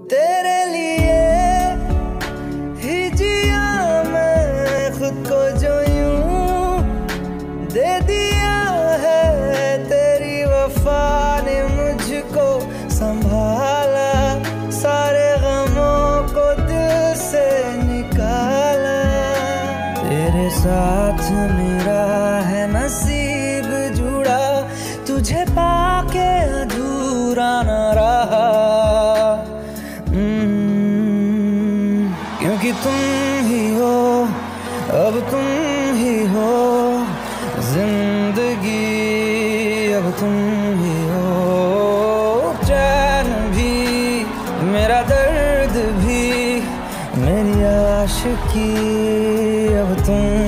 तेरे लिए ही जिया मैं खुद को जो यूं दे दिया है, तेरी वफा ने मुझको संभाला, सारे गमों को दिल से निकाला। तेरे साथ मेरा है नसीब जुड़ा, तुझे पाके अधूरा न रहा। क्योंकि तुम ही हो, अब तुम ही हो जिंदगी, अब तुम ही हो चैन भी, मेरा दर्द भी, मेरी आशिकी अब तुम